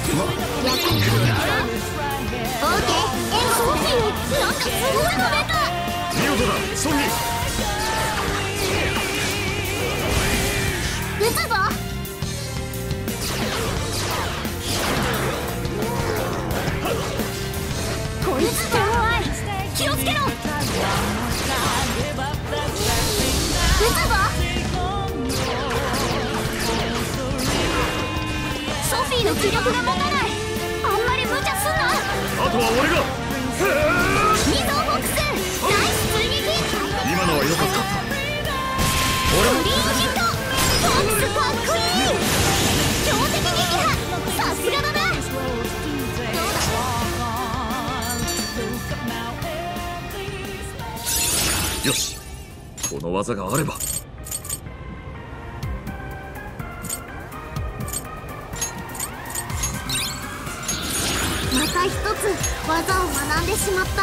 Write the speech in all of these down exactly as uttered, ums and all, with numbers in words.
見事だソニー。 撃つぞ。こいつとおい気をつけろ。撃つぞ。ソフィーの気力が持たない。あんまり無茶すんな。 あとは俺が。 ミゾフォックスナイス追撃。 今のは良かった。 クリーンヒット。フォックスかっこいい。強敵撃破。さすがだな。 よし、この技があれば。 また一つ技を学んでしまった。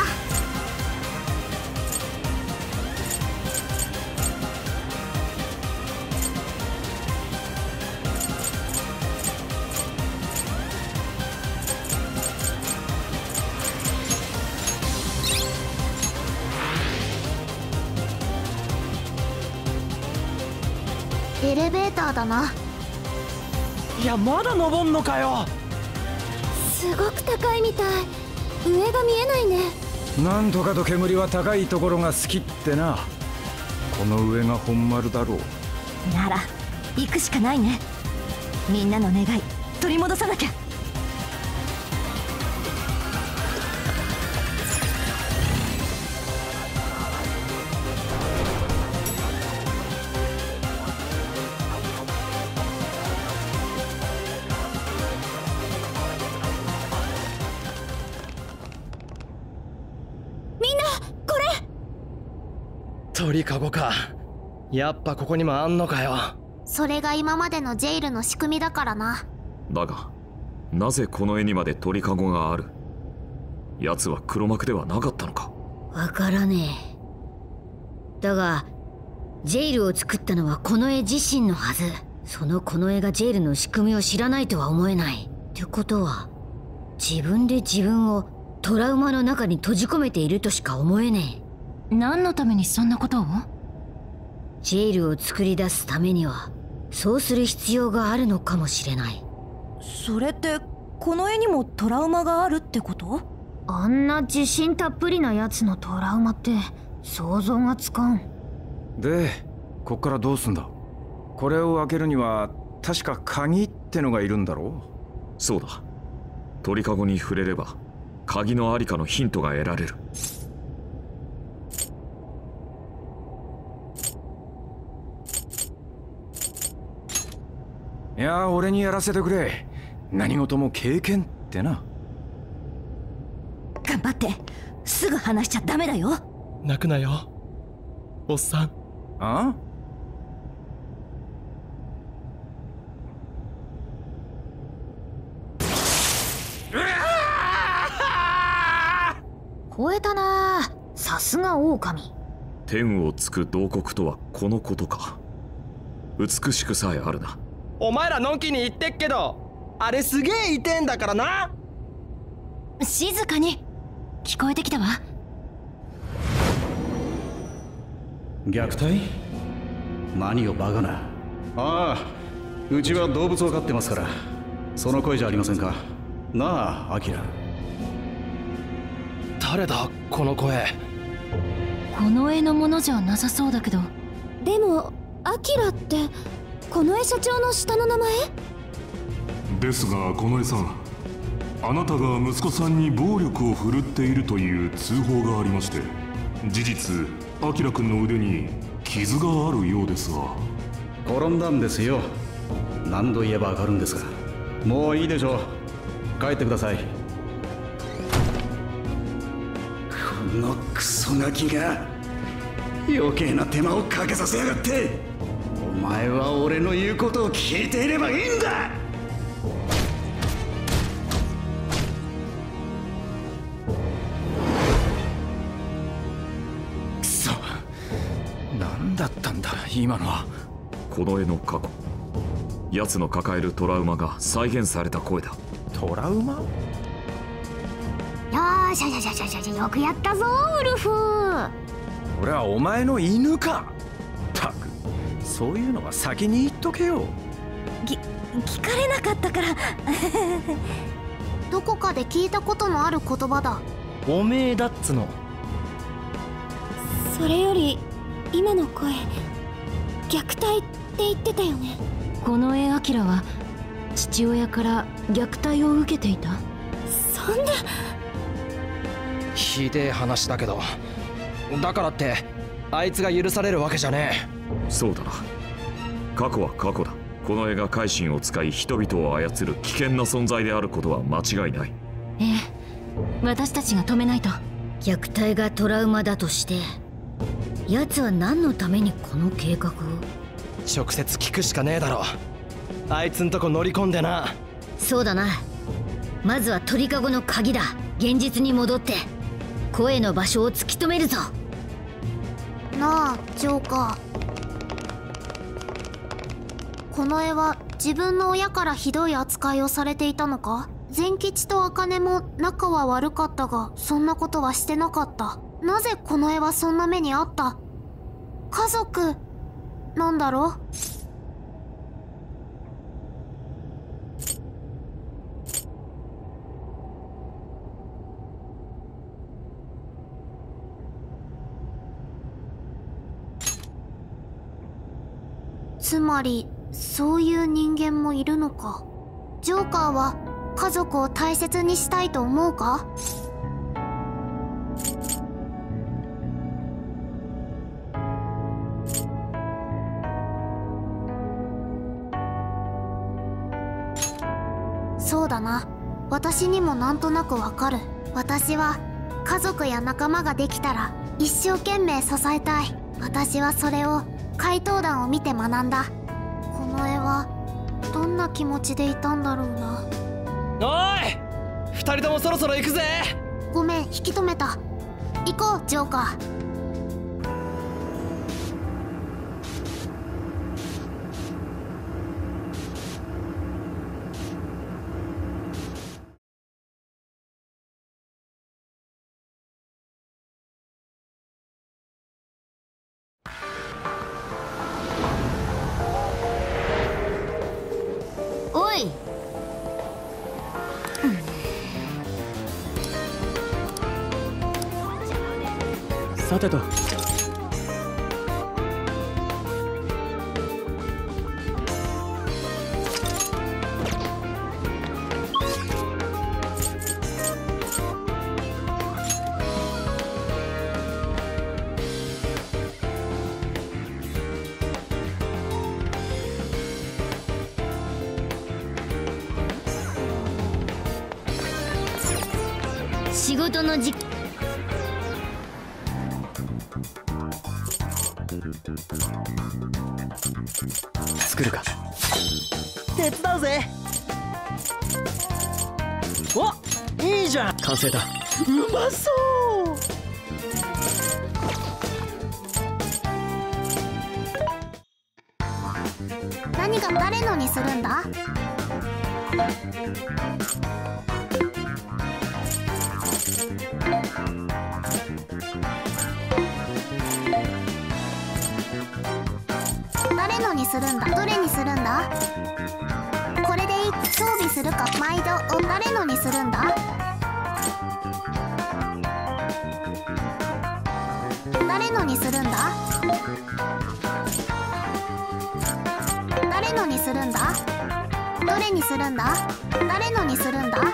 エレベーターだな。 いや、まだ登んのかよ。 すごく高いみたい。上が見えないね。 なんとかと煙は高いところが好きってな。この上が本丸だろう。 なら行くしかないね。みんなの願い取り戻さなきゃ。 鳥かごか。やっぱここにもあんのかよ。 それが今までのジェイルの仕組みだからな。 だがなぜこの絵にまで鳥かごがある。奴は黒幕ではなかったのか。 わからねえ。だがジェイルを作ったのはこの絵自身のはず。そのこの絵がジェイルの仕組みを知らないとは思えない。ってことは自分で自分をトラウマの中に閉じ込めているとしか思えねえ。 何のためにそんなことを？ ジェイルを作り出すためにはそうする必要があるのかもしれない。 それってこの絵にもトラウマがあるってこと？ あんな自信たっぷりなやつのトラウマって想像がつかん。 でこっからどうすんだ。これを開けるには確か鍵ってのがいるんだろう。 そうだ、鳥かごに触れれば鍵のありかのヒントが得られる。 いや、俺にやらせてくれ。何事も経験ってな。 頑張って。すぐ話しちゃダメだよ。 泣くなよおっさん。 あ？ 吠えたな。さすが狼。 天をつく洞窟とはこのことか。美しくさえあるな。 お前らのんきに言ってっけどあれすげえ痛えんだからな。 静かに。聞こえてきたわ。 虐待？何をバカな。ああ、うちは動物を飼ってますから。その声じゃありませんか。なあ、アキラ。 誰だこの声。 この絵のものじゃなさそうだけど。 でもアキラってこの絵社長の下の名前ですが、この絵さん、あなたが息子さんに暴力を振るっているという通報がありまして、事実アキラくんの腕に傷があるようですが。 転んだんですよ。何度言えばわかるんですか。もういいでしょう。帰ってください。このクソガキが余計な手間をかけさせやがって。お前は俺の言うことを聞いていればいいんだ。 くそ、何だったんだ今のは。 この絵の過去、奴の抱えるトラウマが再現された声だ。 トラウマ？ よーしよしよしよしよし、よくやったぞウルフ。 俺はお前の犬か。ったく、そういうのは先に言っとけよ。 き聞かれなかったからどこかで聞いたことのある言葉だ。 おめえだっつの。 それより今の声、虐待って言ってたよね。 この絵アキラは父親から虐待を受けていた。 そんな。 ひでえ話だけど、だからってあいつが許されるわけじゃねえ。そうだな、過去は過去だ。この絵が改心を使い人々を操る危険な存在であることは間違いない。 ええ、私たちが止めないと。 虐待がトラウマだとして、奴は何のためにこの計画を？ 直接聞くしかねえだろ。あいつんとこ乗り込んでな。 そうだな。まずは鳥かごの鍵だ。現実に戻って声の場所を突き止めるぞ。 なあジョーカー、この絵は自分の親からひどい扱いをされていたのか？善吉と茜も仲は悪かったが、そんなことはしてなかった。なぜこの絵はそんな目にあった？家族なんだろう？つまりそういう人間もいるのか。ジョーカーは家族を大切にしたいと思うか？そうだな、私にもなんとなくわかる。私は家族や仲間ができたら一生懸命支えたい。私はそれを怪盗団を見て学んだ。この絵はどんな気持ちでいたんだろうな。 おい、二人ともそろそろ行くぜ。 ごめん、引き止めた。行こうジョーカー。 おい、 さてと、 仕事の時作るか。手伝うぜ。お、いいじゃん。完成だ。うまそう。 何が誰のにするんだ？誰のにするんだ？どれにするんだ？これでいい。装備するか？毎度を誰のにするんだ？誰のにするんだ？誰のにするんだ？どれにするんだ？誰のにするんだ？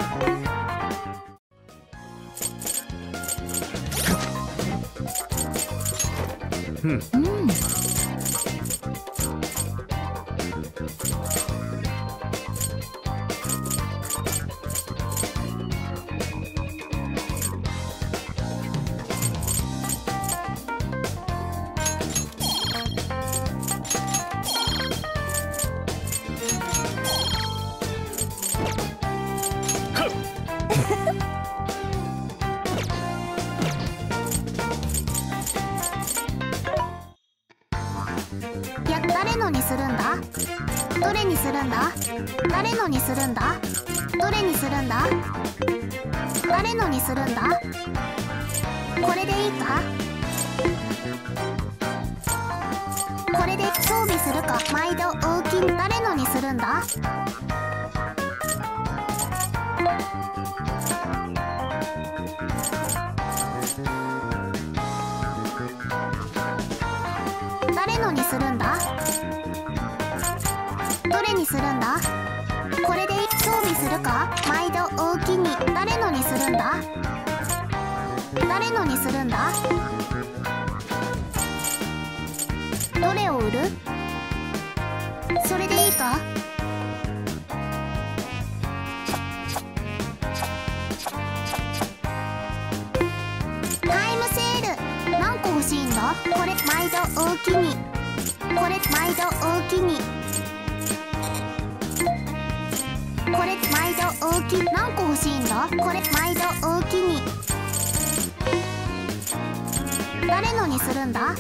うん、うん。 いや、誰のにするんだ？ どれにするんだ？誰のにするんだ？どれにするんだ？誰のにするんだ？これでいいか？これで装備するか？毎度大きい。誰のにするんだ？誰のにするんだ？どれにするんだ？これで装備するか？毎度大きに。誰のにするんだ？誰のにするんだ？どれを売る？それでいいか？タイムセール。何個欲しいんだ？これ毎度大きに。これ毎度大きに。これ毎度大きい。何個欲しいんだ？これ毎度大きに。誰のにするんだ？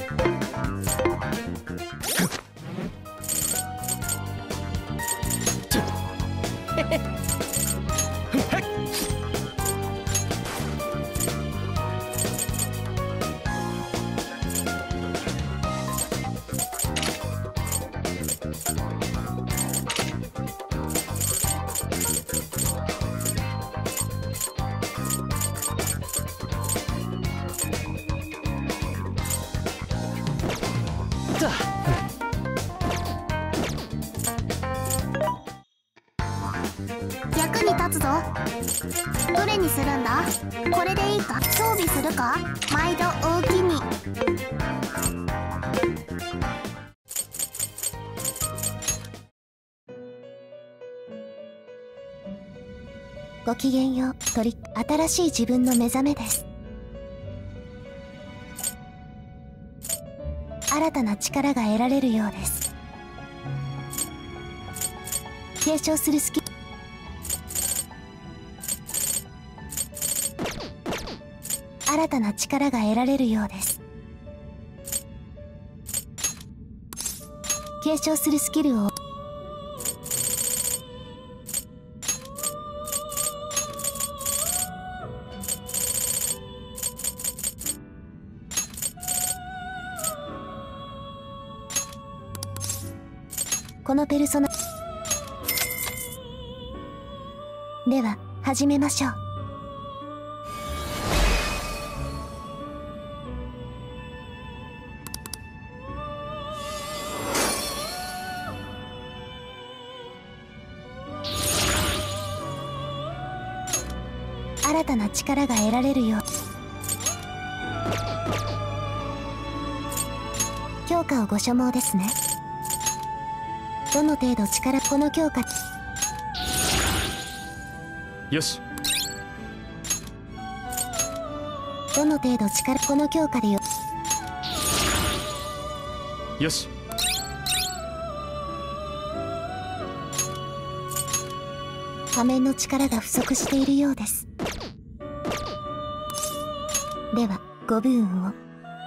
役に立つぞ。どれにするんだ？これでいいか？装備するか？毎度大きに。 ごきげんよう。鳥、新しい自分の目覚めです。新たな力が得られるようです。継承するスキル。新たな力が得られるようです。継承するスキルを。このペルソナでは始めましょう。新たな力が得られるよう。強化をご所望ですね。どの程度力、この強化。 よし。 どの程度力、この強化でよ。 よし。 仮面の力が不足しているようです。ではご武運を。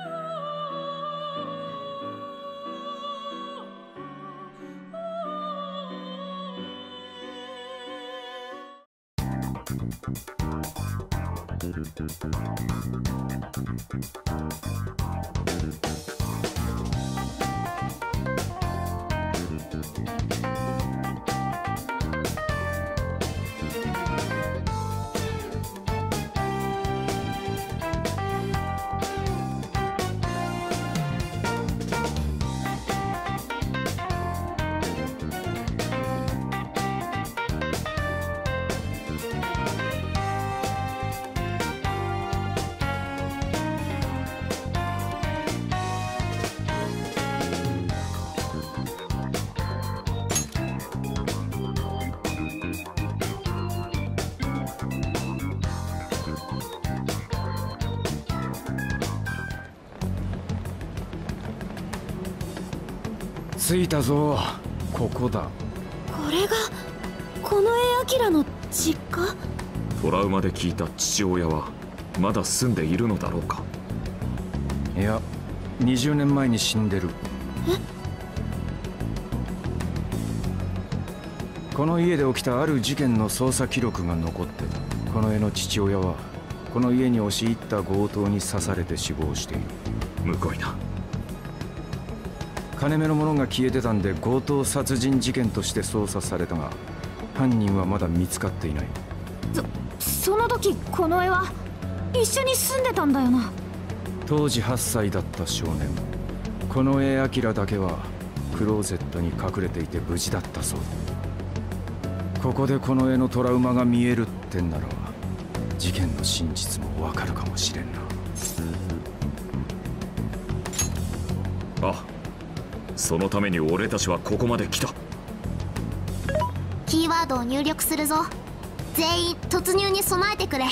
着いたぞ。ここだ。 これがこの絵明の実家？ トラウマで聞いた父親はまだ住んでいるのだろうか。 いや、にじゅうねんまえに死んでる。 え？ この家で起きたある事件の捜査記録が残ってる。この絵の父親はこの家に押し入った強盗に刺されて死亡している。 むごいな。 金目のものが消えてたんで強盗殺人事件として捜査されたが、犯人はまだ見つかっていない。 そその時この絵は一緒に住んでたんだよな。 当時はっさいだった少年、この絵アキラだけはクローゼットに隠れていて無事だったそうだ。ここでこの絵のトラウマが見えるってんなら事件の真実もわかるかもしれんな。 あ、そのために俺たちはここまで来た。 キーワードを入力するぞ。全員突入に備えてくれ。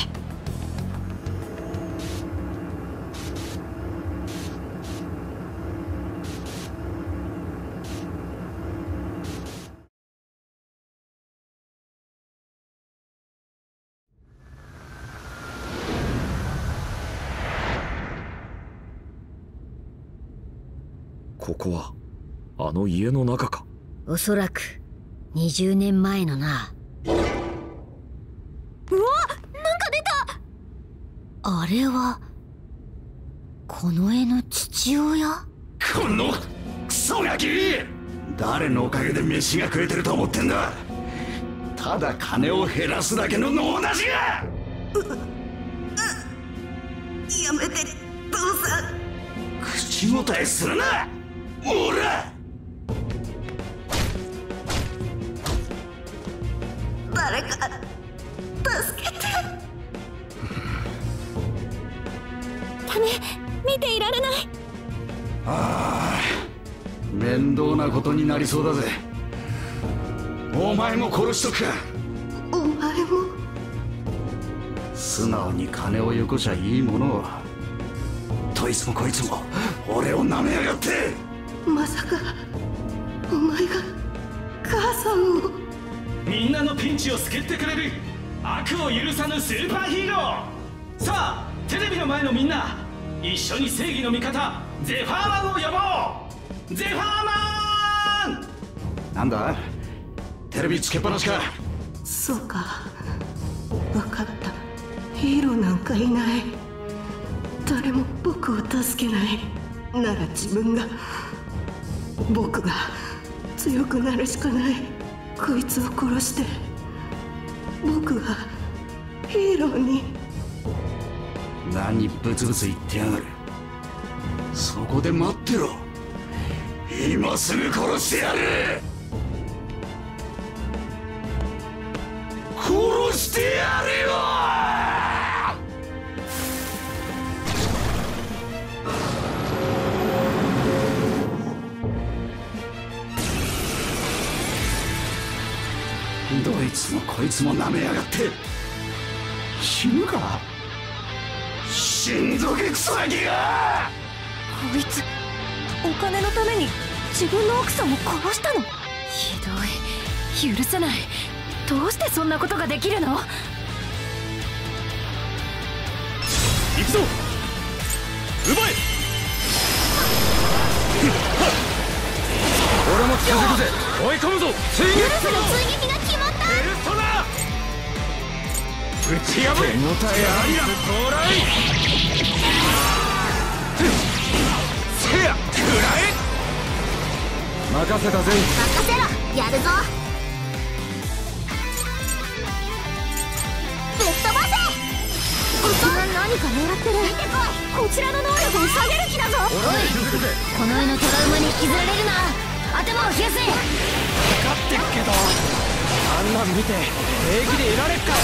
ここはあの家の中か。 おそらくにじゅうねんまえのな。 うわ、なんか出た。 あれはこの絵の父親。 このクソガキ、誰のおかげで飯が食えてると思ってんだ。ただ金を減らすだけの野なしが。 やめて父さん。 口答えするな、おら。 誰か助けて。 ダメ、見ていられない。 ああ、面倒なことになりそうだぜ。お前も殺しとくか。 お前も。 素直に金をよこしゃいいものを。どいつもこいつも俺を舐めやがって。 まさかお前が母さんを。 みんなのピンチを救ってくれる悪を許さぬスーパーヒーロー。さあテレビの前のみんな、一緒に正義の味方ゼファーマンを呼ぼう。ゼファーマン。 なんだ、テレビつけっぱなしか。 そうか、分かった。ヒーローなんかいない。誰も僕を助けない。なら自分が、僕が強くなるしかない。こいつを殺して僕がヒーローに。 何ブツブツ言ってやがる。そこで待ってろ、今すぐ殺してやる。殺してやるよ。どいつもこいつも舐めやがって。死ぬか、死んどけクソガキが。 こいつお金のために自分の奥さんを殺したの。ひどい、許せない。どうしてそんなことができるの。 行くぞ、奪え。 俺も近づくぜ。 追い込むぞ。 ウルフの追撃が決まった。 ベルトだ。打ち破れ。手応えありだ。到来。せや、食らえ。 任せたぜ。 任せろ、やるぞ。ぶっ飛ばせ。ここは何か狙ってる。 こちらの能力を下げる気だぞ。 おい、この絵のトラウマに引きずられるな。頭を冷やせ。 分かってっけど、あんなん見て平気でいられっかよ。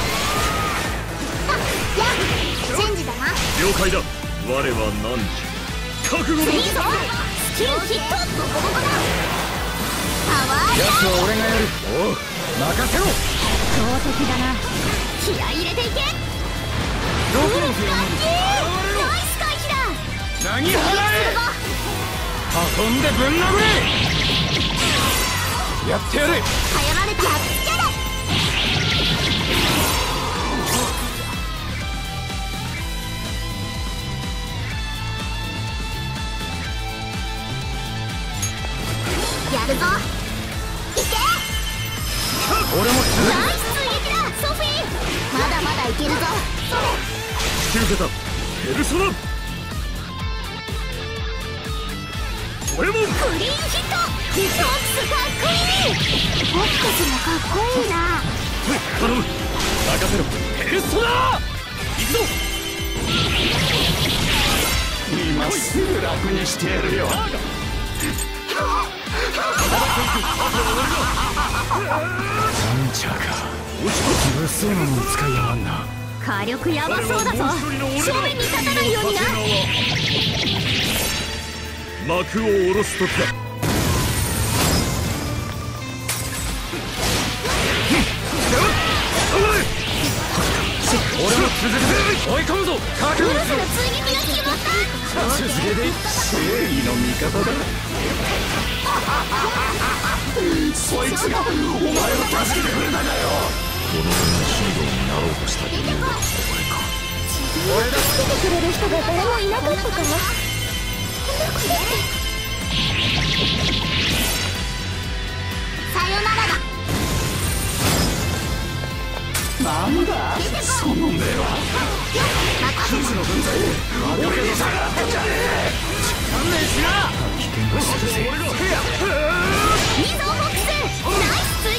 あ、やっ、チェンジだな。 了解だ。我は何時覚悟だ。 いいぞ。スキルヒット。ボコボコだ。パワーやつは俺がやる。おう、任せろ。 強敵だな。 気合い入れていけ。 どこのナイス回避だ。 投げ払え。運んでぶん殴れ。やってやれ。 頼られた。やっつけろ。やるぞ。いけ。 俺も続ナイス追撃だソフィー。まだまだいけるぞ。 引き受けた。ペルソナ。俺もクリーンヒット。フォックスかっこいい。フォックスもかっこいいな。 頼む、任せろ。ペルソナ行くぞ。 今すぐ楽にしてやるよ。 なんちゃか物騒なもん使いやがんな。 火力ヤバそうだぞ。正面に立たないようにな。 幕を下ろす時だ。 俺も続けて追い込むぞ。覚悟しろ。 追撃が決まった。 続けて正義の味方だ。そいつがお前を助けてくれたんだよ。 このようなヒーローになろうとした理由はこれか。 自分を助けてくれる人が誰もいなかったから。さよならだ。 なんだその目は。クズの分際で俺の差があったんじゃねえ。勘弁しな。 危険がするぜ。 ミゾーフォックスナイス追撃。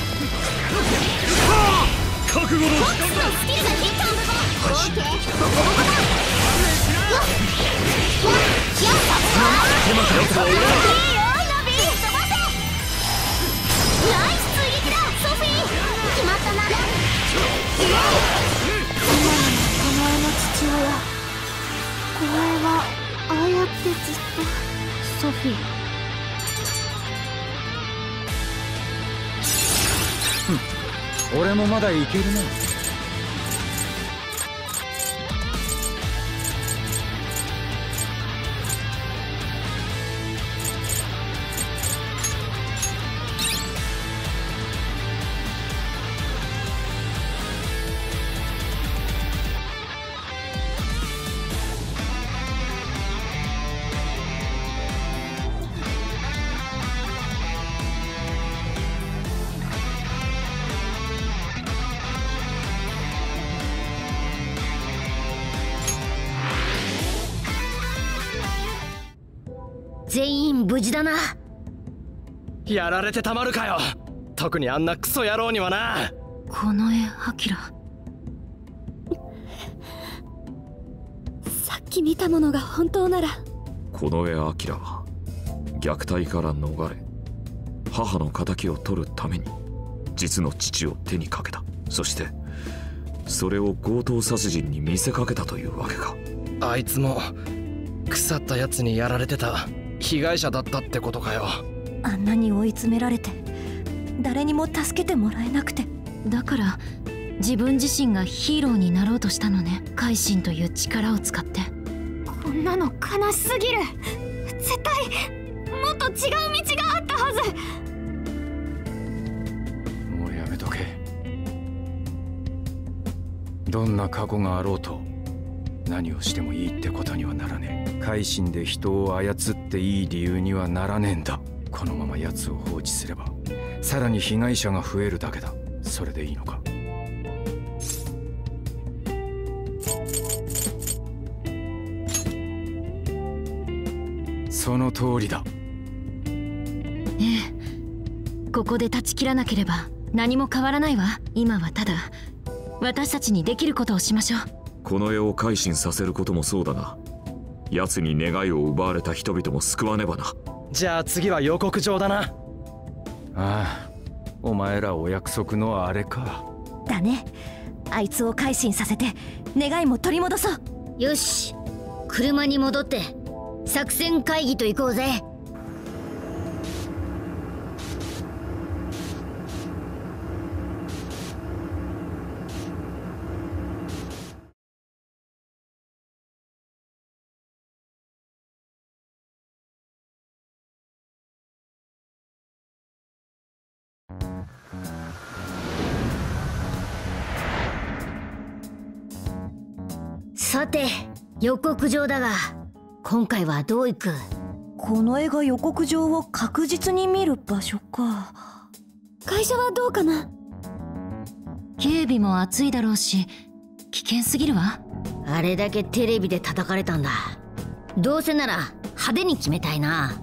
覚悟のフォックスのスキルがヒット。オーケーボコボコだ。よっよっよっいいよナビ飛ばせ。ナイス追撃だソフィー。決まったな。今のこの絵の父親。この絵はああやってずっとソフィー。 俺もまだいけるな。 全員無事だな。 やられてたまるかよ。特にあんなクソ野郎にはな。 この絵アキラ。さっき見たものが本当なら。 この絵アキラは虐待から逃れ母の敵を取るために実の父を手にかけた。そしてそれを強盗殺人に見せかけたというわけか。 あいつも腐ったやつにやられてた被害者だったってことかよ。 あんなに追い詰められて誰にも助けてもらえなくて、だから自分自身がヒーローになろうとしたのね。改心という力を使って。 こんなの悲しすぎる。絶対もっと違う道があったはず。 もうやめとけ。どんな過去があろうと何をしてもいいってことにはならねえ。改心で人を操っていい理由にはならねえんだ。このまま奴を放置すればさらに被害者が増えるだけだ。それでいいのか。その通りだ。 ええ、ここで断ち切らなければ何も変わらないわ。今はただ私たちにできることをしましょう。 この絵を改心させることもそうだが、奴に願いを奪われた人々も救わねばな。 じゃあ次は予告状だな。 ああ、お前らお約束のあれか。 だね。あいつを改心させて願いも取り戻そう。 よし、車に戻って作戦会議と行こうぜ。さて予告状だが、今回はどういく？ この絵が予告状を確実に見る場所か。会社はどうかな？ 警備も熱いだろうし危険すぎるわ。 あれだけテレビで叩かれたんだ。どうせなら派手に決めたいな。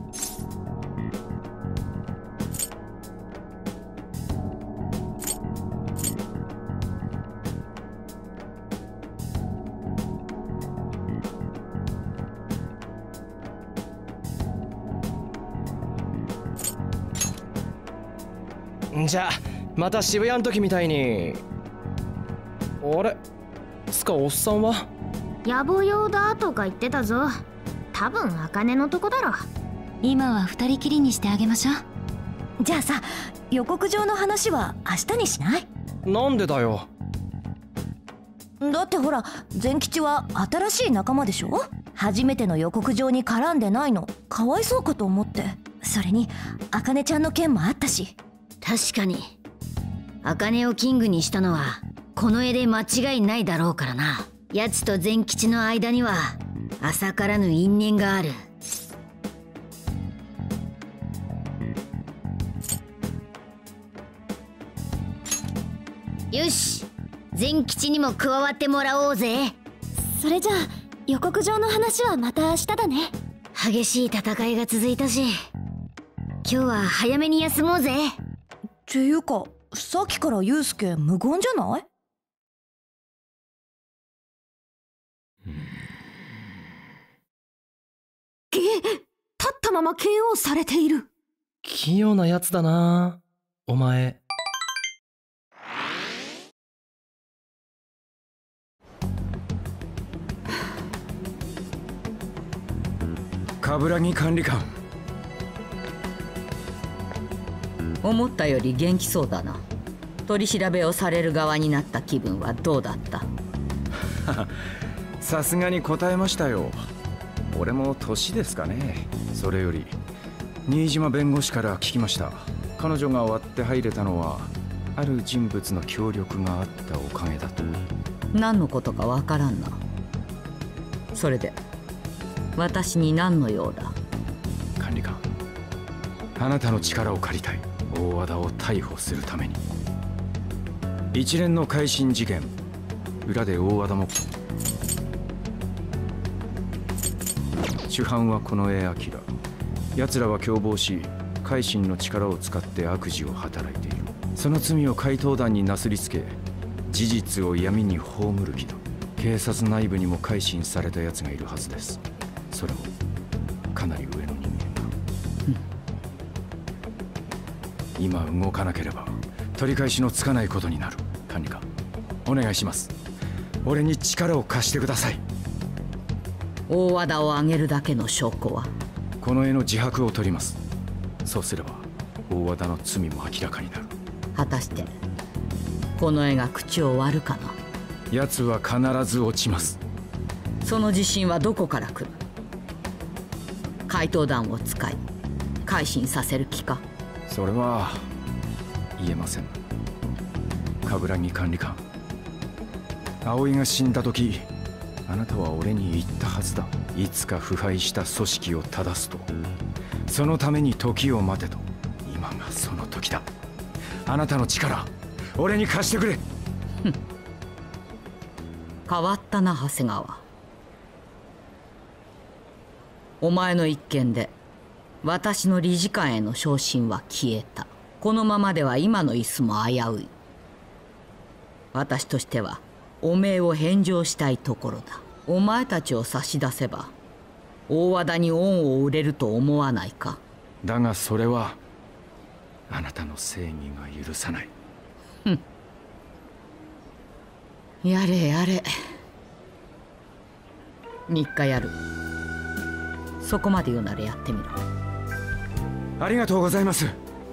じゃあまた渋谷の時みたいに。あれつかおっさんは野暮用だとか言ってたぞ。多分茜のとこだろ。 今は二人きりにしてあげましょう。 じゃあさ、予告状の話は明日にしない？ なんでだよ。 だってほら善吉は新しい仲間でしょ。初めての予告状に絡んでないのかわいそうかと思って。それに茜ちゃんの件もあったし。 確かに茜をキングにしたのはこの絵で間違いないだろうからな。奴と善吉の間には浅からぬ因縁がある。よし、善吉にも加わってもらおうぜ。 それじゃあ予告状の話はまた明日だね。 激しい戦いが続いたし今日は早めに休もうぜ。 っていうかさっきからユウスケ無言じゃない？ げ立ったまま ケーオー されている。 器用なやつだなお前。 冠城管理官、 思ったより元気そうだな。取り調べをされる側になった気分はどうだった？ さすがに答えましたよ。俺も年ですかね。それより新島弁護士から聞きました。彼女が割って入れたのはある人物の協力があったおかげだと。 何のことかわからんな。それで私に何の用だ？ 管理官、あなたの力を借りたい。大和田を逮捕するために。一連の改心事件、裏で大和田も。主犯は近衛明。奴らは共謀し改心の力を使って悪事を働いている。その罪を怪盗団になすりつけ事実を闇に葬る気だ。警察内部にも改心された奴がいるはずです。それもかなり上の人間が、うん、今動かなければ取り返しのつかないことになる。管理官、お願いします。俺に力を貸してください。 大和田を挙げるだけの証拠は？ この絵の自白を取ります。そうすれば大和田の罪も明らかになる。 果たしてこの絵が口を割るかな？ 奴は必ず落ちます。 その自信はどこから来る？怪盗団を使い改心させる気か？ それは言えません。冠城管理官、葵が死んだ時あなたは俺に言ったはずだ。いつか腐敗した組織を正すと。そのために時を待てと。今がその時だ。あなたの力俺に貸してくれ。 変わったな長谷川。お前の一件で私の理事官への昇進は消えた。このままでは今の椅子も危うい。私としてはおめえを返上したいところだ。お前たちを差し出せば大和田に恩を売れると思わないか？ だがそれはあなたの正義が許さない。 やれやれ。みっかやる。そこまで言うならやってみろ。 ありがとうございます。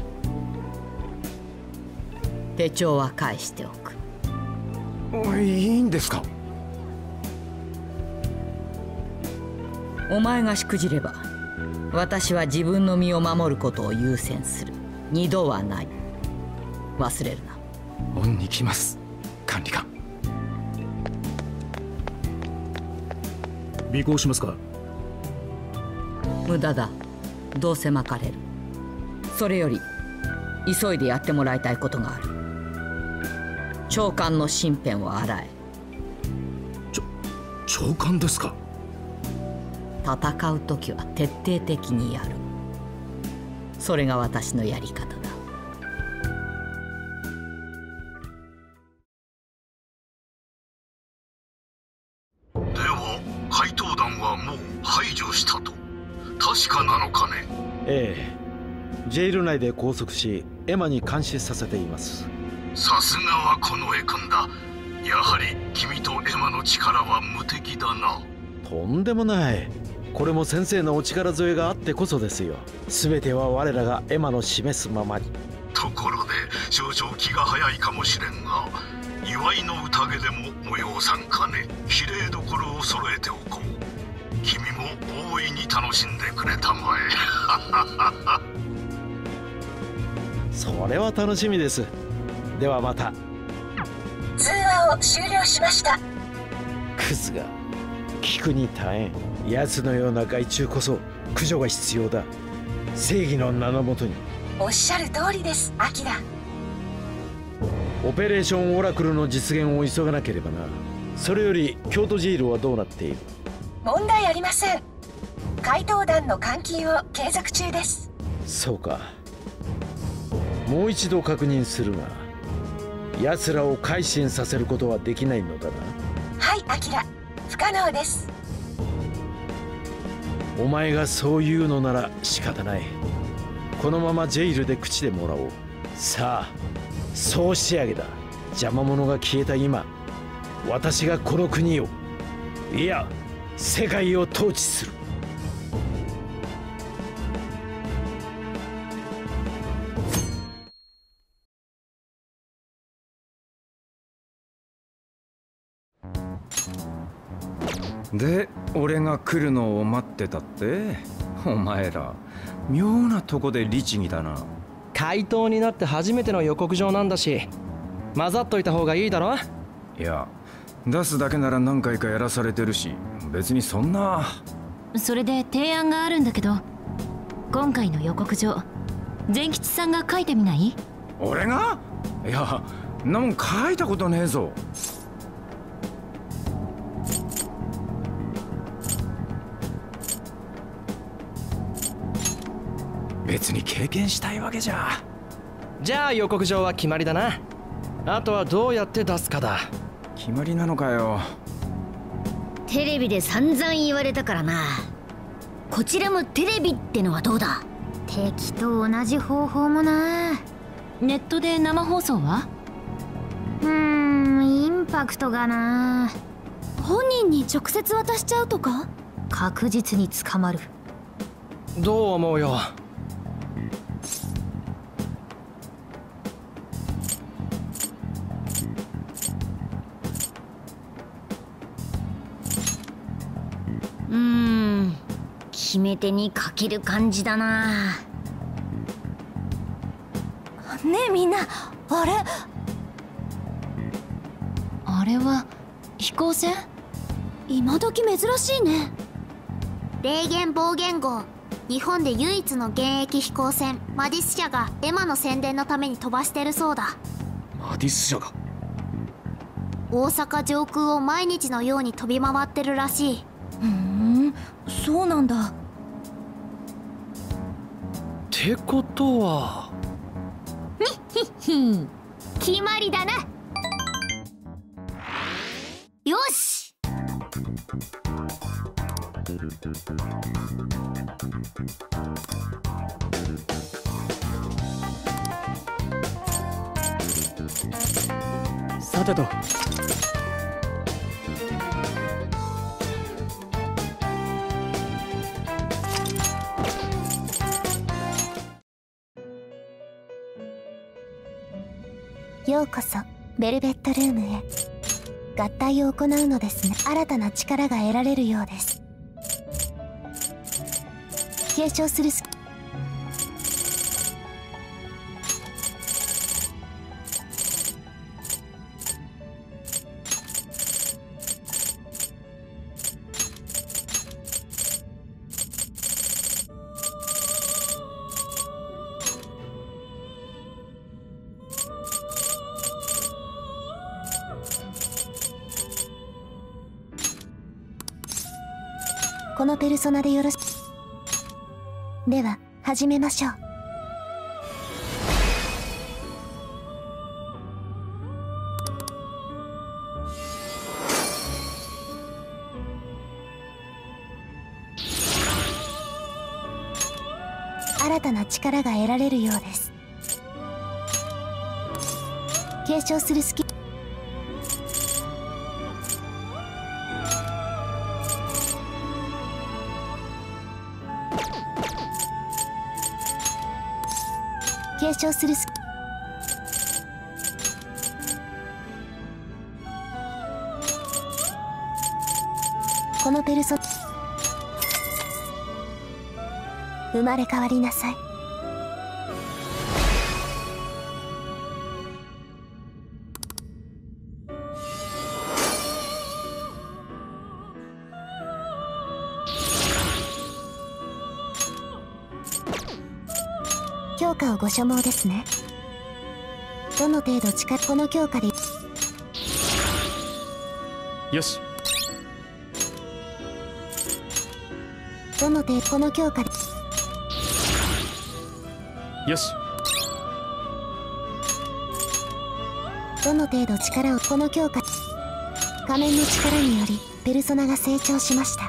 手帳は返しておく。 おい、いいんですか？ お前がしくじれば私は自分の身を守ることを優先する。二度はない。忘れるな。 恩に来ます、管理官。 尾行しますか？ 無駄だ。どうせ巻かれる。それより急いでやってもらいたいことがある。 長官の身辺を洗え。 ちょ長官ですか？ 戦う時は徹底的にやる。それが私のやり方だ。 では怪盗団はもう排除したと確かなのかね？ ええ、ジェイル内で拘束しエマに監視させています。 さすがは近衛君だ。やはり君とエマの力は無敵だな。 とんでもない。これも先生のお力添えがあってこそですよ。全ては我らがエマの示すままに。 ところで少々気が早いかもしれんが、祝いの宴でも催さんかね。きれいどころを揃えておこう。君も大いに楽しんでくれたまえ。 それは楽しみです。ではまた。 通話を終了しました。 クズが聞くに耐えん。奴のような害虫こそ駆除が必要だ。正義の名のもとに。 おっしゃる通りです、アキラ。 オペレーションオラクルの実現を急がなければな。それより京都ジェイルはどうなっている？ 問題ありません。怪盗団の監禁を継続中です。 そうか。もう一度確認するが、奴らを改心させることはできないのだな。 はい、アキラ。不可能です。 お前がそう言うのなら仕方ない。このままジェイルで口でもらおう。さあ、そう仕上げだ。邪魔者が消えた今、私がこの国を、いや世界を統治する。 で、俺が来るのを待ってたって？お前ら妙なとこで律儀だな。 怪盗になって初めての予告状なんだし、混ざっといた方がいいだろ。 いや、出すだけなら何回かやらされてるし、別にそんな。 それで提案があるんだけど、今回の予告状善吉さんが書いてみない？ 俺が？いや、なんも書いたことねえぞ。別に経験したいわけじゃ。 じゃあ予告状は決まりだな。あとはどうやって出すかだ。 決まりなのかよ。 テレビで散々言われたからな。こちらもテレビってのはどうだ？ 敵と同じ方法もな。 ネットで生放送は？ うーん、インパクトがな。本人に直接渡しちゃうとか？ 確実に捕まる。 どう思うよ。 うーん、決め手に欠ける感じだな。 ねえみんな、あれあれは飛行船？ 今時珍しいね。霊言暴言号、日本で唯一の現役飛行船マディス社がエマの宣伝のために飛ばしてるそうだ。 マディス社が？ 大阪上空を毎日のように飛び回ってるらしい。 ふん、そうなんだ。 ってことはひっひっ決まりだな。よし。 さてと。 ようこそベルベットルームへ。合体を行うのですね。新たな力が得られるようです。継承するスこのペルソナでよろしでは始めましょう。新たな力が得られるようです。継承するスキル継承するスキこのペルソ生まれ変わりなさい。強化をご所望ですね。どの程度力この強化でよし。 どの程度この強化でよし。 どの程度力をこの強化仮面の力によりペルソナが成長しました。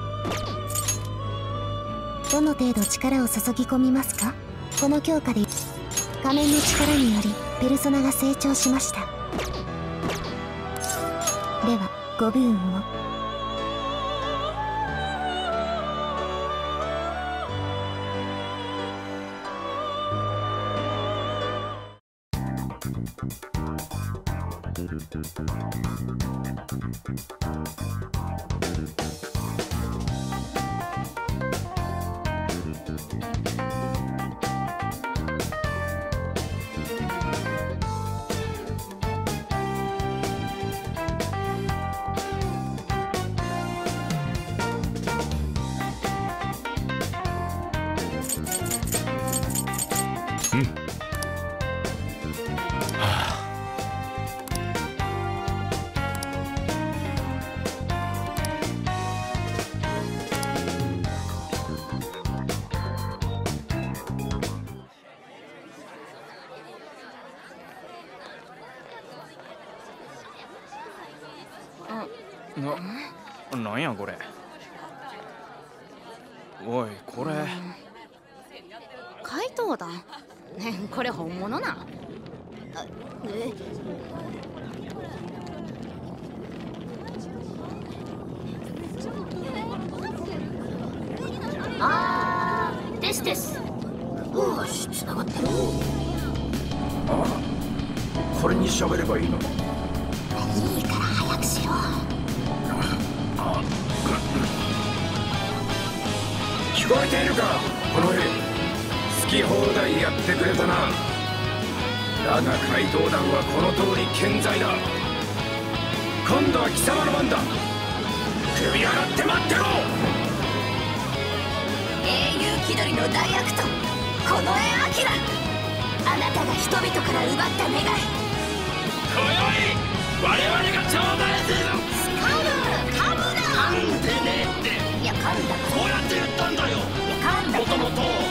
どの程度力を注ぎ込みますか。この強化で仮面の力によりペルソナが成長しました。ではご武運を。 な、なんやこれ。おいこれ怪盗団ね、これ本物な。あえあーですです。よしつながってる。 ああ、これに喋ればいいの。 いいから早くしろ。 聞こえているかこの絵。好き放題やってくれたな。だが怪盗団はこの通り健在だ。今度は貴様の番だ。首洗って待ってろ。 英雄気取りの大悪党この絵アキラ、あなたが人々から奪った願い、 今宵我々が頂戴する。 スカル噛むな。 噛んでねえって。 いや噛んだこうやって言ったんだよ。 いや噛んだもともとテレビを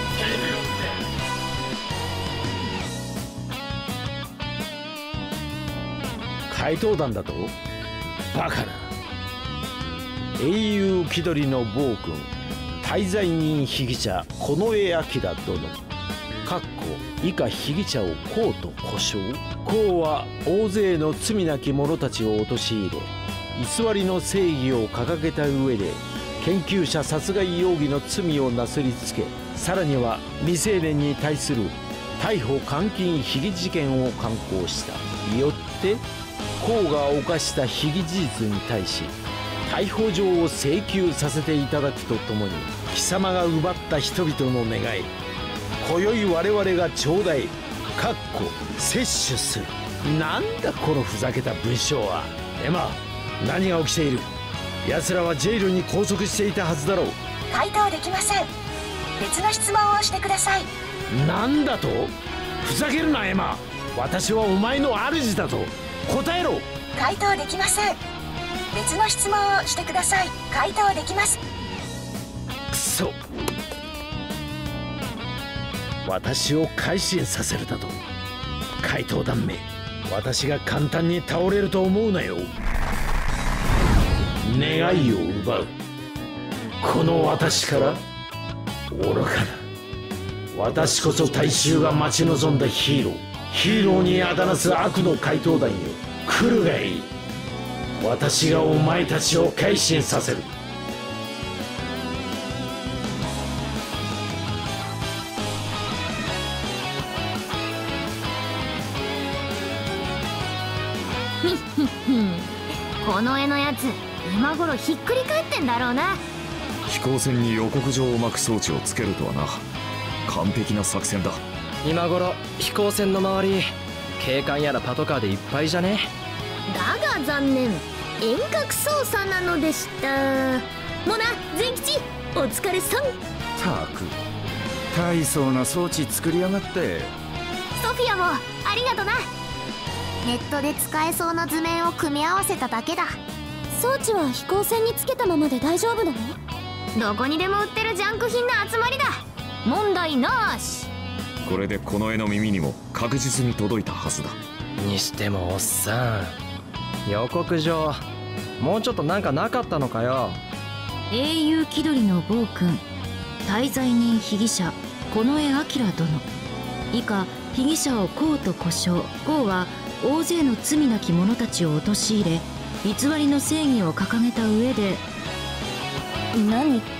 怪盗団だとバカな。英雄気取りの暴君大罪人被疑者近衛明殿かっこ以下被疑者をこうと呼称。こうは大勢の罪なき者たちを陥れ偽りの正義を掲げた上で研究者殺害容疑の罪をなすりつけ、さらには未成年に対する逮捕監禁被疑事件を敢行した。よってこうが犯した被疑事実に対し逮捕状を請求させていただくとともに、貴様が奪った人々の願い今宵我々が頂戴かっこ摂取する。なんだこのふざけた文章は。エマ、何が起きている。奴らはジェイルに拘束していたはずだろう。 回答できません。別の質問をしてください。 なんだと。ふざけるなエマ。私はお前の主だぞ。答えろ。 回答できません。別の質問をしてください。回答できます。 そ私を改心させるだと。怪盗団め、私が簡単に倒れると思うなよ。願いを奪うこの私から愚かな。私こそ大衆が待ち望んだヒーロー。ヒーローにあだなす悪の怪盗団よ、来るがいい。私がお前たちを改心させる。 この絵のやつ今頃ひっくり返ってんだろうな。 飛行船に予告状を巻く装置をつけるとはな。完璧な作戦だ。 今頃飛行船の周り警官やらパトカーでいっぱいじゃね。 だが残念、遠隔操作なのでした。モナ、善吉、お疲れさん。 たく大層な装置作りやがって。 ソフィアもありがとな。ネットで使えそうな図面を組み合わせただけだ。 装置は飛行船につけたままで大丈夫なの？ どこにでも売ってるジャンク品の集まりだ。問題なし。 これでこの絵の耳にも確実に届いたはずだ。 にしてもおっさん、予告状もうちょっとなんかなかったのかよ。 英雄気取りの暴君、大罪人被疑者近衛明殿。以下被疑者を公と呼称。公は大勢の罪なき者たちを陥れ、偽りの正義を掲げた上で。 何こ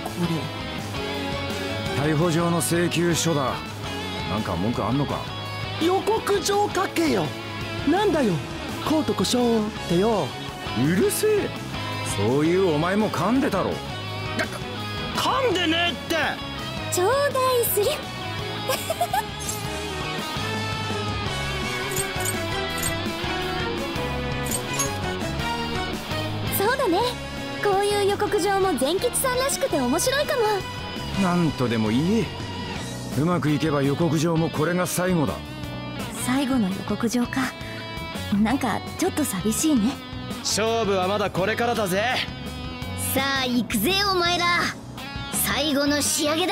れ？逮捕状の請求書だ。なんか文句あんのか？ 予告状書けよ。なんだよ公と呼称ってよ。 うるせえ。そういうお前も噛んでたろ。 噛んでねえって。 頂戴する。そうだね、こういう予告状も善吉さんらしくて面白いかも。 なんとでも言え。うまくいけば予告状もこれが最後だ。 最後の予告状か。なんかちょっと寂しいね。 勝負はまだこれからだぜ。 さあ行くぜお前ら、最後の仕上げだ。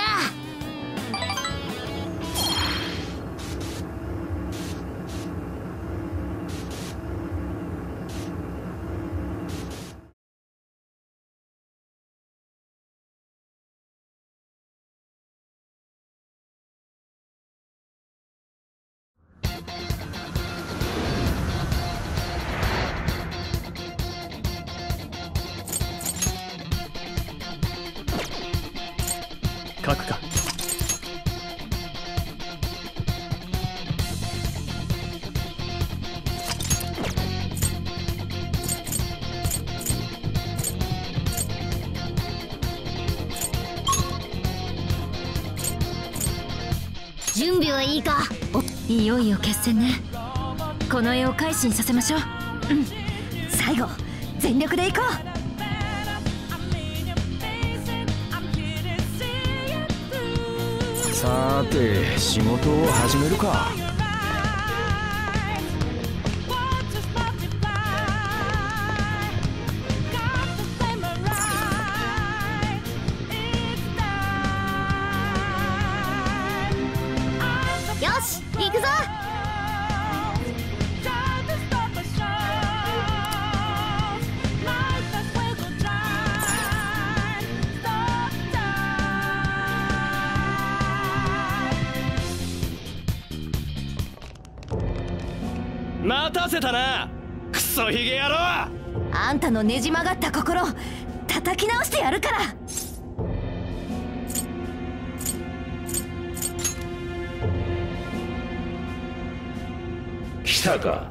書くか。 準備はいいか？ いよいよ決戦ね。この絵を改心させましょう。 うん、最後全力でいこう。 さて仕事を始めるか。 よし行くぞ。 待たせたな、クソヒゲ野郎。 あんたのねじ曲がった心叩き直してやるから。 来たか。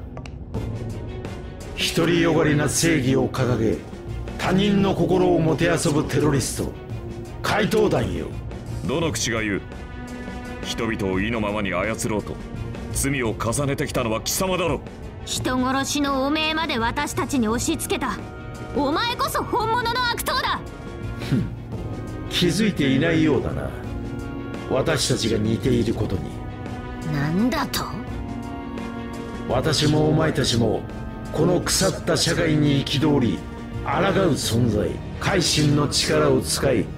独りよがりな正義を掲げ他人の心をもてあそぶテロリスト怪盗団よ。 どの口が言う？人々を意のままに操ろうと罪を重ねてきたのは貴様だろ。 人殺しの汚名まで私たちに押し付けたお前こそ本物の悪党だ。 気づいていないようだな、私たちが似ていることに。 なんだと？ 私もお前たちもこの腐った社会に憤り抗う存在、改心の力を使い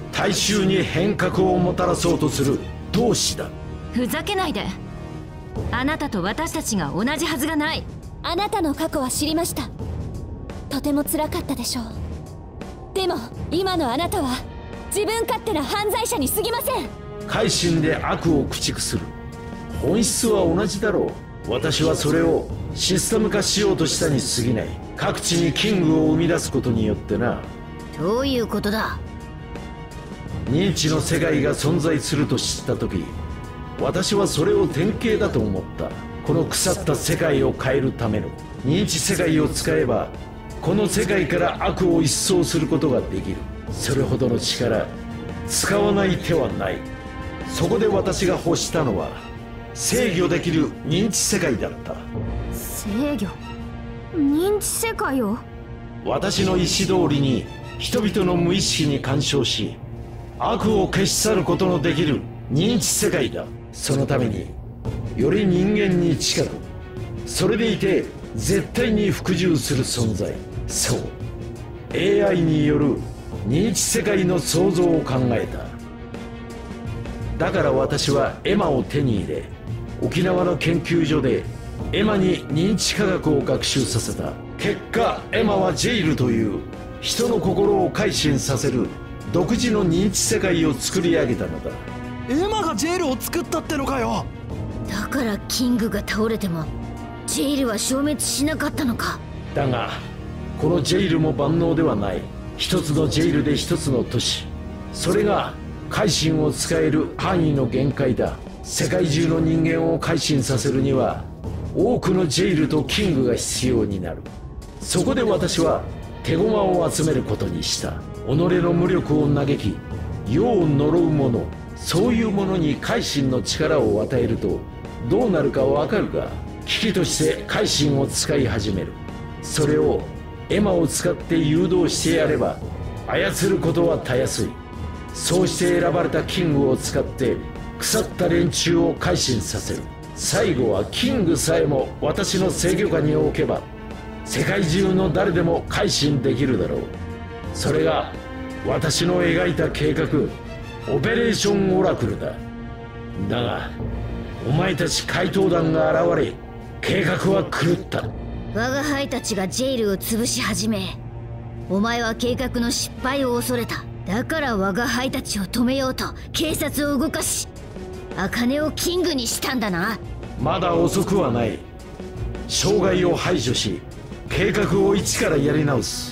大衆に変革をもたらそうとする同志だ。 ふざけないで。あなたと私たちが同じはずがない。 あなたの過去は知りました。とても辛かったでしょう。でも今のあなたは自分勝手な犯罪者に過ぎません。 改心で悪を駆逐する。本質は同じだろう。私はそれをシステム化しようとしたに過ぎない。各地にキングを生み出すことによってな。 どういうことだ。 認知の世界が存在すると知った時、私はそれを典型だと思った。この腐った世界を変えるための認知世界を使えば、この世界から悪を一掃することができる。それほどの力、使わない手はない。そこで私が欲したのは制御できる認知世界だった。 制御？認知世界を？ 私の意思通りに人々の無意識に干渉し、悪を消し去ることのできる認知世界だ。そのためにより人間に近く、それでいて絶対に服従する存在、そう エーアイ による認知世界の創造を考えた。だから私はエマを手に入れ、沖縄の研究所でエマに認知科学を学習させた。結果エマはジェイルという人の心を改心させる独自の認知世界を作り上げたのだ。 エマがジェイルを作ったってのかよ。 だからキングが倒れてもジェイルは消滅しなかったのか。 だがこのジェイルも万能ではない。一つのジェイルで一つの都市、それが改心を使える範囲の限界だ。世界中の人間を改心させるには多くのジェイルとキングが必要になる。そこで私は手駒を集めることにした。己の無力を嘆き世を呪う者、そういうものに改心の力を与えるとどうなるかわかるか。危機として改心を使い始める。それをエマを使って誘導してやれば操ることはたやすい。そうして選ばれたキングを使って腐った連中を改心させる。最後はキングさえも私の制御下に置けば世界中の誰でも改心できるだろう。それが私の描いた計画、オペレーションオラクルだ。だがお前たち怪盗団が現れ計画は狂った。 我が輩たちがジェイルを潰し始め、お前は計画の失敗を恐れた。だから我が輩たちを止めようと警察を動かし、茜をキングにしたんだな。 まだ遅くはない。障害を排除し計画を一からやり直す。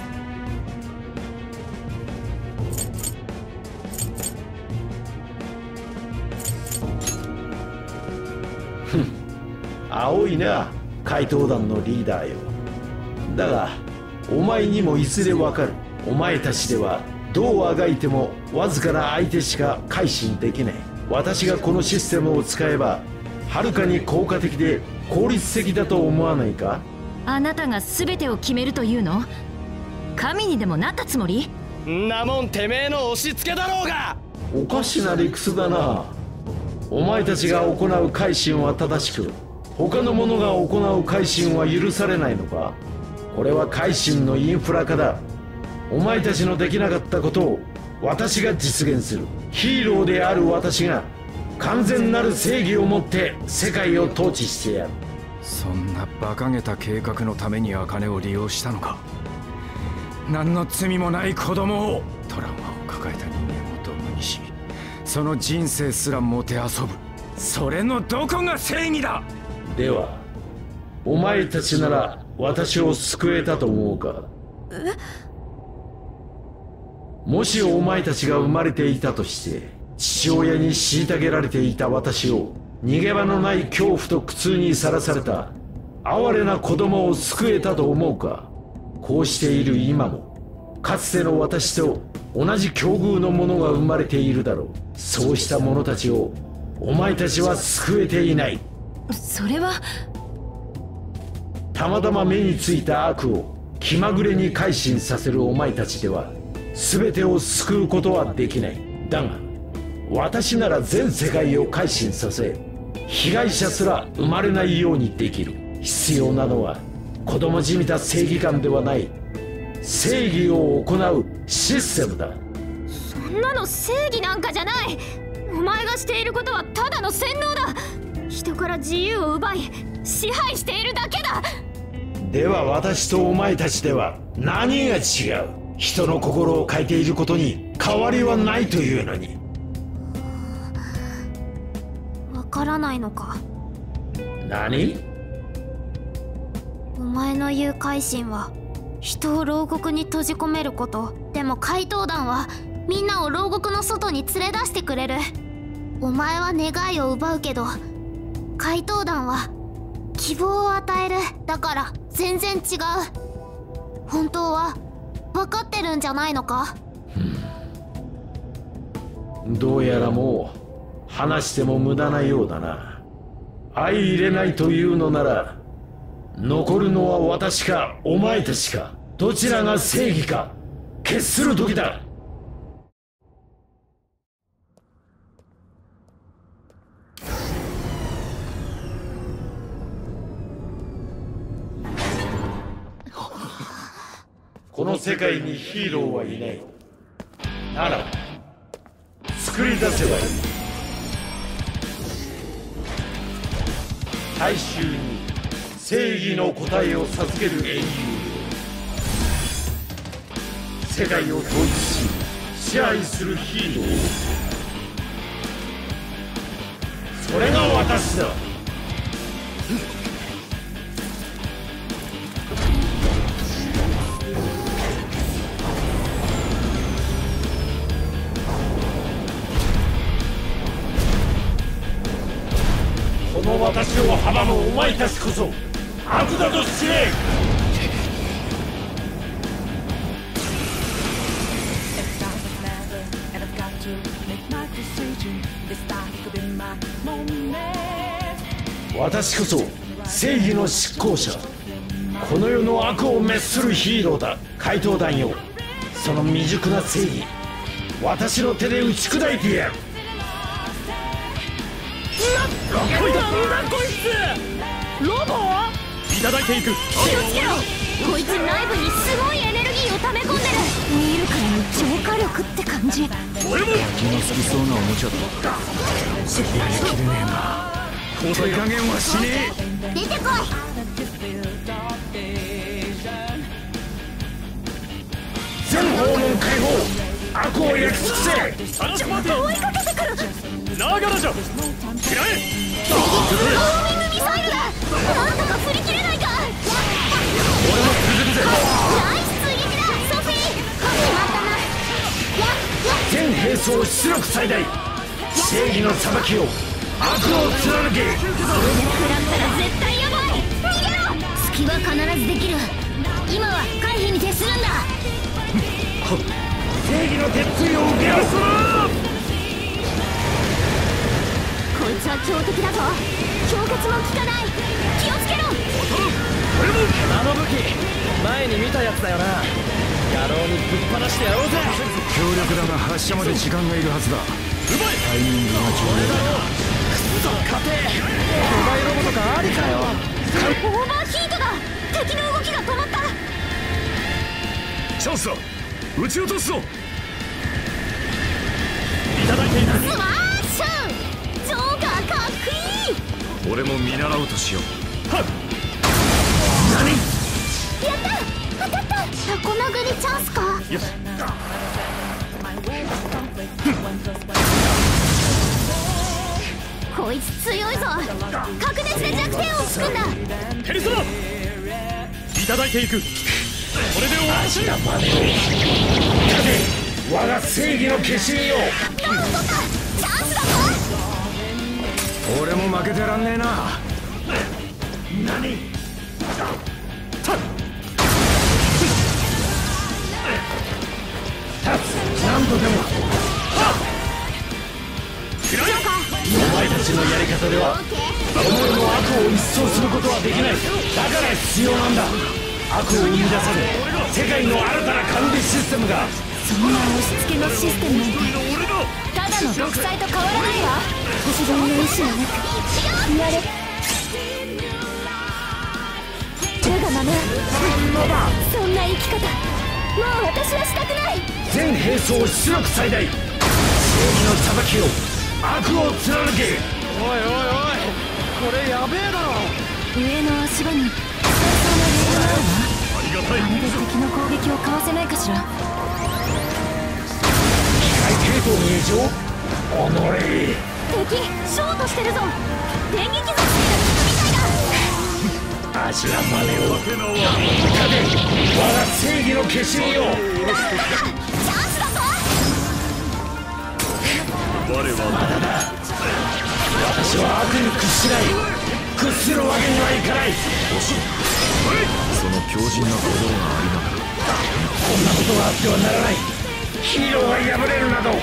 ふん、青いな怪盗団のリーダーよ。だがお前にもいずれわかる。お前たちではどうあがいてもわずかな相手しか改心できない。私がこのシステムを使えばはるかに効果的で効率的だと思わないか。 あなたが全てを決めるというの？神にでもなったつもり？ んなもんてめえの押し付けだろうが。 おかしな理屈だな。お前たちが行う改心は正しく、他の者が行う改心は許されないのか。これは改心のインフラ化だ。お前たちのできなかったことを私が実現する。ヒーローである私が完全なる正義をもって世界を統治してやる。 そんな馬鹿げた計画のために茜を利用したのか。何の罪もない子供を、トラウマを抱えた人間を道具にし、その人生すらもてあそぶ。それのどこが正義だ。 ではお前たちなら私を救えたと思うか。 え？ もしお前たちが生まれていたとして父親に虐げられていた私を逃げ場のない恐怖と苦痛にさらされた哀れな子供を救えたと思うか。こうしている今もかつての私と同じ境遇の者が生まれているだろう。そうした者たちをお前たちは救えていない。 それはたまたま目についた悪を気まぐれに改心させるお前たちでは全てを救うことはできない。だが私なら全世界を改心させ被害者すら生まれないようにできる。必要なのは子供じみた正義感ではない、正義を行うシステムだ。 そんなの正義なんかじゃない。お前がしていることはただの洗脳だ。人から自由を奪い支配しているだけだ。 では私とお前たちでは何が違う？人の心を変えていることに変わりはないというのに。 わからないのか。 何？ お前の言う改心は人を牢獄に閉じ込めること。でも怪盗団はみんなを牢獄の外に連れ出してくれる。お前は願いを奪うけど怪盗団は希望を与える。だから全然違う。本当は分かってるんじゃないのか？ どうやらもう話しても無駄なようだな。相入れないというのなら残るのは私かお前たちか、どちらが正義か決する時だ。この世界にヒーローはいない。なら作り出せばいい。大衆に正義の答えを授ける英雄。世界を統一し支配するヒーロー。それが私だ。この私を阻むお前たちこそ悪だと知れ。私こそ正義の執行者、この世の悪を滅するヒーローだ。怪盗団よ、その未熟な正義、私の手で打ち砕いてやる。 なんだこいつロボいただいていく。気をつけろ。こいつ内部にすごいエネルギーを溜め込んでる。見るからに浄化力って感じ。 俺も気のつきそうなおもちゃだ。そりゃきれねえな。手加減はしねえ。出てこい。 全方面解放、悪を焼き尽くせ。 ちょっと追いかけてくる。ながらじゃ食らえ。 ローミングミサイルだ。なんとか振り切れないか。 俺も続くぜ。 ナイス追撃だソフィー。決まったな。 全兵装出力最大、正義の裁きを悪を貫け。 それで食らったら絶対やばい。逃げろ。 隙は必ずできる。今は回避に徹するんだ。 正義の鉄槌を受けろ。 こいつは強敵だぞ。氷結も効かない。気をつけろ。 俺もあの武器前に見たやつだよな。野郎にぶっ放してやろうぜ。 強力だが発射まで時間がいるはずだ。タイミングが重要だ。 くそ勝て。巨大ロボとかありかよ。 オーバーヒートだ。敵の動きが止まった。 チャンスだ。撃ち落とすぞ。 いただいていく。 スマッシュ。ジョーカーかっこいい。 俺も見習うとしよう。 はっ。 何？ やった当たった。 タコ殴りチャンスか。 よし。 こいつ強いぞ。確実で弱点をつくんだ。 ペルソナいただいていく。これで終わらせる。 我が正義の化身よ。 なんとかチャンスだぞ。 俺も負けてらんねえな。 何？何度でも。お前たちのやり方ではこの世の悪を一掃することはできない。だから必要なんだ。悪を生み出さぬ世界の新たな管理システムが。 そんな押し付けのシステムなんてただの独裁と変わらないわ。自分の意志はなく言われ手がまめ。そんな生き方う私はしたくない。 全兵装出力最大、正義の裁きを、悪を貫け。おいおいおい、これやべえだろ。 上の足場に使えそうなレールがあるわ。あれで敵の攻撃をかわせないかしら。 機械系統入場。おのれ。 敵ショートしてるぞ。電撃属性が効くみたいだ。 足が真似を。立て、我が正義の化身よ。 チャンスだぞ。 我はまだだ。私は悪に屈しない。屈するわけにはいかない。 その強靭な心がありながらこんなことがあってはならない。ヒーローが敗れるなど。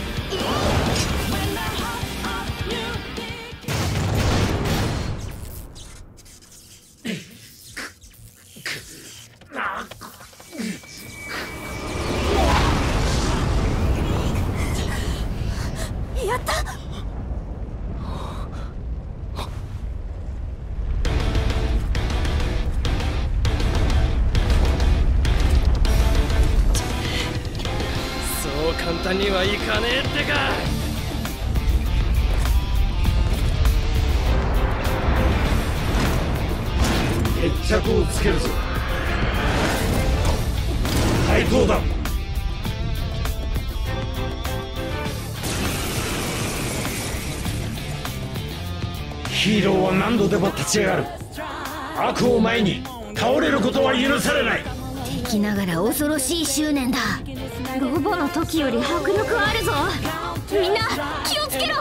やった。 そう簡単にはいかねえってか。 決着をつけるぞ。怪盗だ。ヒーローは何度でも立ち上がる。悪を前に倒れることは許されない。 敵ながら恐ろしい執念だ。 ロボの時より迫力あるぞ。みんな気をつけろ。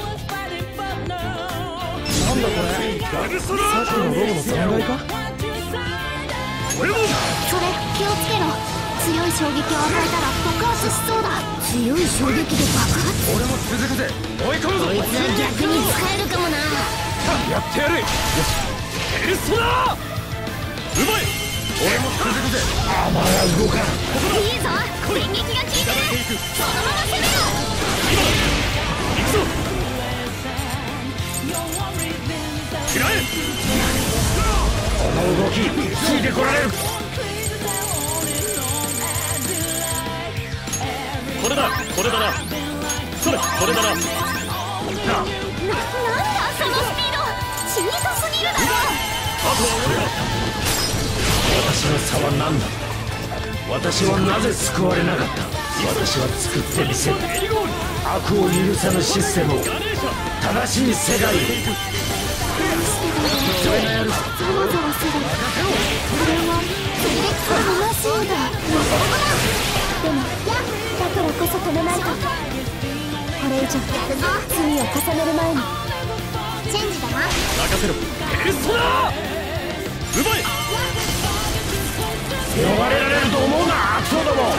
なんだこれ、さっきのロボのさんがいか。 それ気をつけろ。強い衝撃を与えたら爆発しそうだ。 強い衝撃で爆発。 俺も続くぜ。追い込むぞ。 こいつは逆に使えるかもな。 やってやる。よし、ペルソナうまい。俺も続くぜ。 あまが動かん。 いいぞ、電撃が効いてる。そのまま攻めろ。 行くぞ。嫌え。 この動きついてこられる。 これだ、これだな。それ、これだな。な、 なんだそのスピード。小さすぎるだろ。 あとは俺が。 私の差は何だ。私はなぜ救われなかった。私は作ってみせる。悪を許さぬシステムを、正しい世界を。 ざわざわする。これは悲しいだ。 でもだからこそ止めないと。これ以上罪を重ねる前に。 チェンジだな。 任せろ。ペルソナうまい。 呼ばれられると思うな、悪党ども。 さ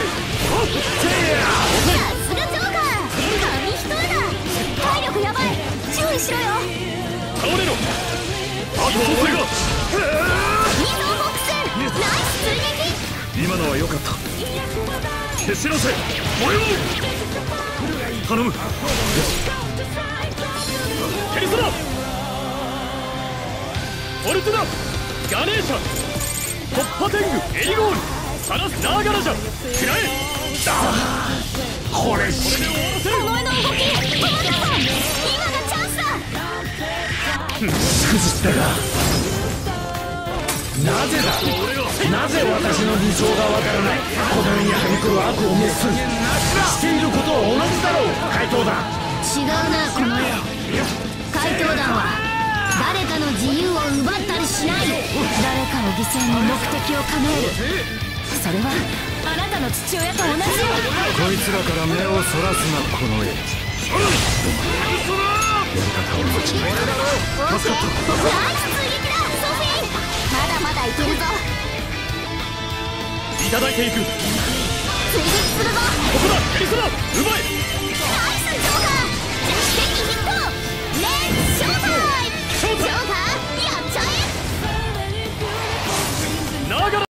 すがジョーカー。紙一重だ。体力やばい。注意しろよ。 倒れろ。あとは俺が。 ミゾボックスナイス追撃。 今のは良かった。 消しなさい。燃えろ。頼む。ペルソナフォルトゥナガネーシャ突破天狗エリゴールサラスナーガラジャ食らえ。 これしこの絵の動き止まったぞ。今がチャンスだ。 しくじったか。なぜだ。なぜ私の理想がわからない。この世にはびこる悪を滅するしていることは同じだろう。怪盗団違うな。この絵怪盗団は誰かの自由を奪ったりしない。 誰かの犠牲に目的を叶える。それはあなたの父親と同じよ。 こいつらから目をそらすな。この絵やり方を間違えた。助かった。 ナイス追撃だソフィー。まだまだいけるぞ。 いただいていく。 追撃するぞ。 ここだペルソナうまい。